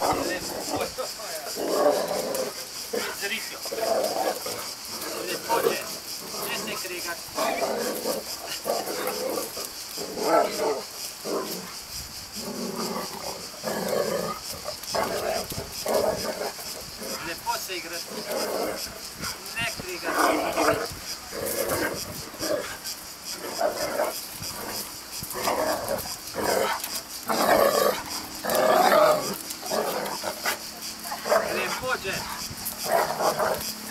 Zrito. Lepo je. Ne se kregat. Lepo se igrati. Ne krigati. Lepo je.